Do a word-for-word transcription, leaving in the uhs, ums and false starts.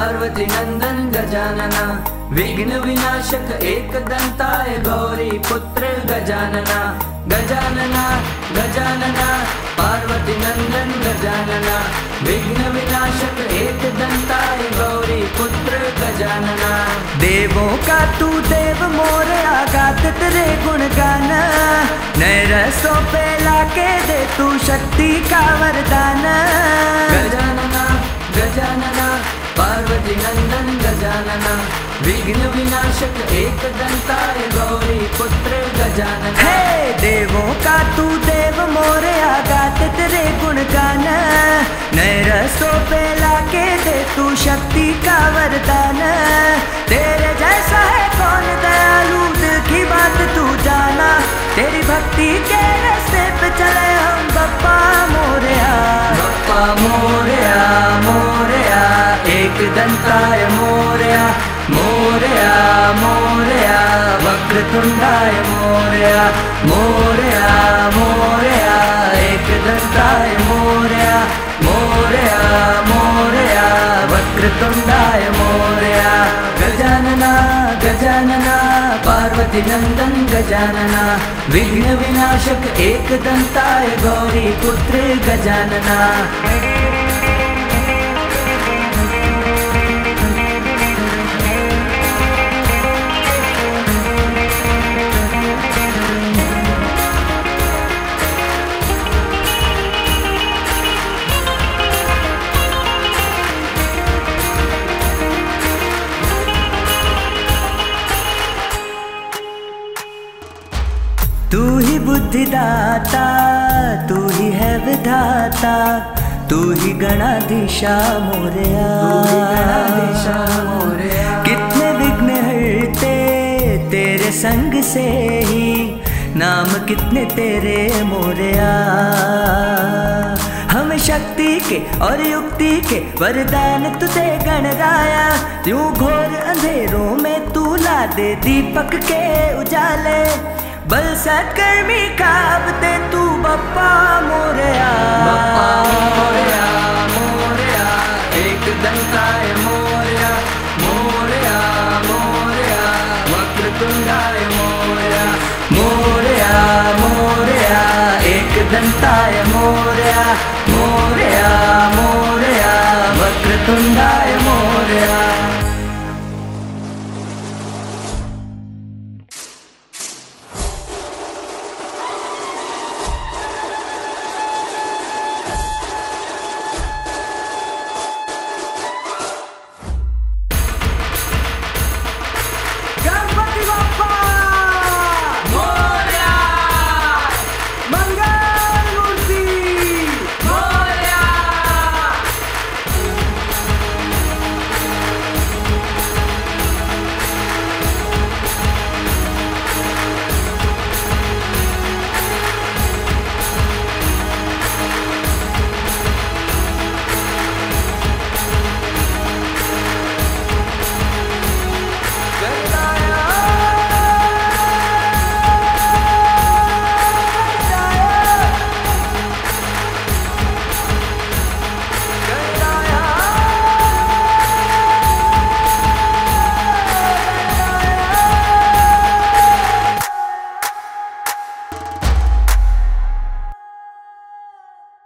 पार्वती नंदन गजानना, विघ्न विनाशक एकदंताय गौरी पुत्र गजानना। गजानना गजानना पार्वती नंदन गजानना, विघ्न विनाशक एकदंताय गौरी पुत्र गजानना। देवों का तू देव मोरया, गाते तेरे गुण गाना, नए रसों पे लाके दे तू शक्ति का वरदान। गजानना गजानना पार्वती नंदन गजानना, विघ्न विनाशक एकदंताय गौरी पुत्र गजानना। हे देवों का तू देव मोरया, गाते तेरे गुण गाना, नए रसों पे लाके दे तू शक्ति का वरदान। तेरे जैसा है कौन दयालु, दिल की बात तू जाना, तेरी भक्ति के रास्ते पे चले हम बप्पा मोरया। बप्पा मोरया मोरया एकदंताय मोरया, मोरया मोरया वक्रतुंडाय मोरया, मोरया मोरया एकदंताय मोरया, मोरया मोरया वक्रतुंडाय मोरया। गजानना गजानना पार्वती नंदन गजानना, विघ्न विनाशक एकदंताय गौरी पुत्र गजानना। तू ही बुद्धिदाता, तू ही है विधाता, तू ही गणाधीशा मोरया। कितने विघ्न हरते तेरे संग से ही, नाम कितने तेरे मोरया। हमें शक्ति के और युक्ति के वरदान तुझे गणराया, यूं घोर अंधेरों में तू ला दे दीपक के उजाले, बल सत्कर्मी काब दे तू बप्पा मोरया। बप्पा मोरया मोरया एकदंताय मोरया, मोरया मोरया वक्रतुंडाय मोरया, मोरया मोरया एकदंताय मोरया, मोरया मोरया वक्रतुंडाय